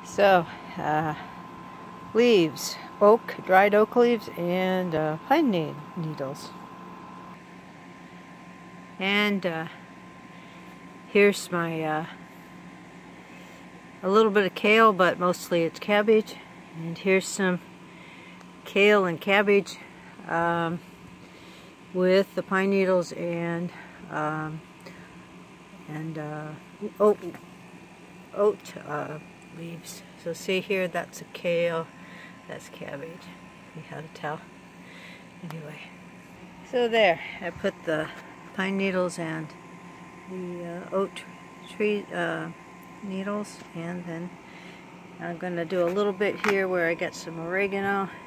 So, leaves, dried oak leaves, and pine needles. And here's my a little bit of kale, but mostly it's cabbage. And here's some kale and cabbage with the pine needles and oat leaves. So see here, that's a kale, that's cabbage. See how to tell? Anyway, so there, I put the pine needles and the oat tree needles, and then I'm going to do a little bit here where I got some oregano